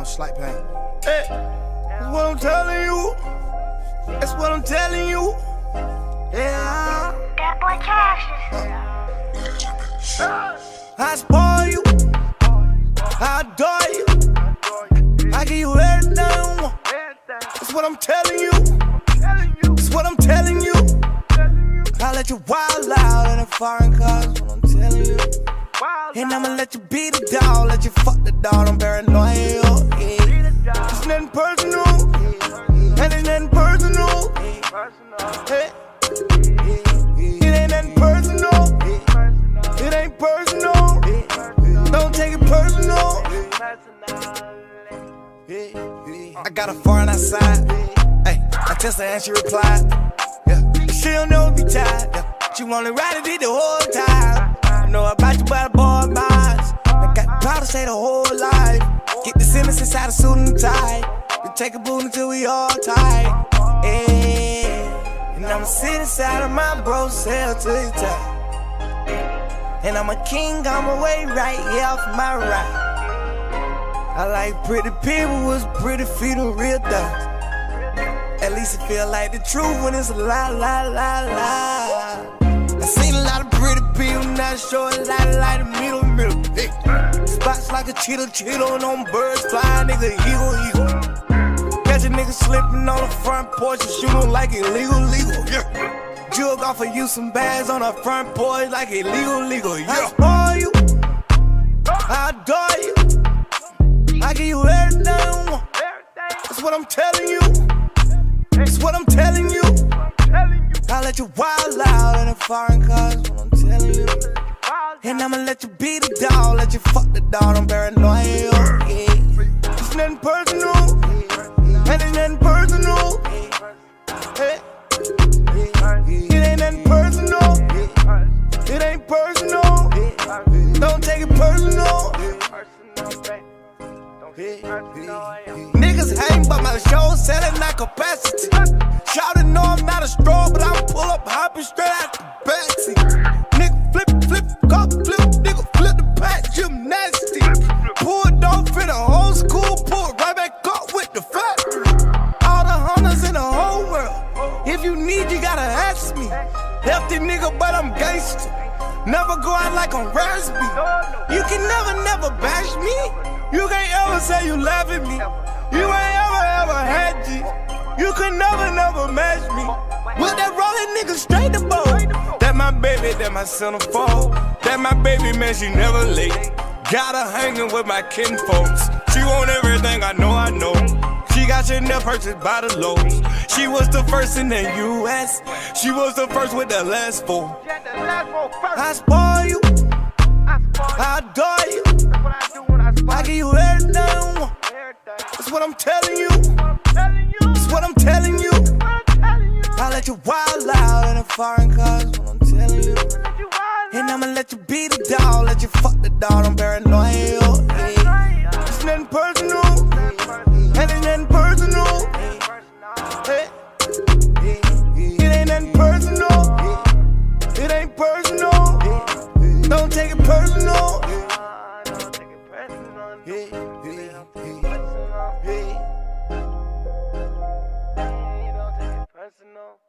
slight pain. Hey, that's what I'm telling you. That's what I'm telling you. Yeah. That boy Cassius. I spoil you. I adore you. I give you everything you want. That's what I'm telling you. That's what I'm telling you. I let you wild out in a foreign car. That's what I'm telling you. And I'ma let you beat the dog, let you fuck the dog. I'm paranoid. Yeah. It's nothing personal. And it's nothing personal. Hey. It ain't nothing personal. It ain't personal. Don't take it personal. I got a foreign outside. Hey, I text her and she replied. Yeah, she don't never be tired. Yeah. She wanna ride it the whole time. I know about you by the boy minds. I got proud to say the whole life. Get the Simmons inside a suit and tie. We take a boot until we all tight. And I'ma sit inside of my bro cell till it's tight. And I'm a king on my way right, yeah, off my right. I like pretty people with pretty feet and real thugs. At least it feel like the truth when it's a lie, lie, lie, lie. I seen a lot of pretty people, not sure a lot like the middle. Hey. Spots like a cheetah on birds flying, nigga, eagle. Catch a nigga slipping on the front porch and shoot him like illegal. Yeah. Jug off of you some bags on the front porch like illegal. Yeah. I spoil you. I adore you. I give you everything you want. That's what I'm telling you. That's what I'm telling you. I let you wild out in a foreign car. That's what I'm telling you. And I'ma let you beat the dog, let you fuck the dog. I'm paranoid. Yeah. It's nothing personal. And it's nothing personal. Hey. It ain't nothing personal. It ain't personal. Don't take it personal. Niggas hang but my show selling that capacity. Shout know I'm not a straw, but I'll pull up hopping straight out the backseat. Nigga flip, cop flip, nigga flip the pack, gymnastics. Pulled off in the whole school, pulled right back up with the factory. All the hunters in the whole world. If you need, you gotta ask me. Healthy nigga, but I'm gangster. Never go out like I'm raspy. You can never bash me. You can't ever say you love at me. You ain't ever had G. You can never match me. With that rolling nigga straight to boat. That my baby, that my centerfold. That my baby, man, she never late. Got her hanging with my kin folks. She want everything, I know. She got Chanel purchased by the Lowe's. She was the first in the US. She was the first with the last four. I spoil you. I adore you. I give you everything you want. That's what I'm telling you. That's what I'm telling you. I let you wild out in a foreign car. That's what I'm telling you. And I'ma let you beat the dog, let you fuck the dog. I'm paranoid. It's nothing personal. And it's nothing personal. Hey. It ain't nothing personal. It ain't personal. Don't take it personal. Hey. You don't take it personal.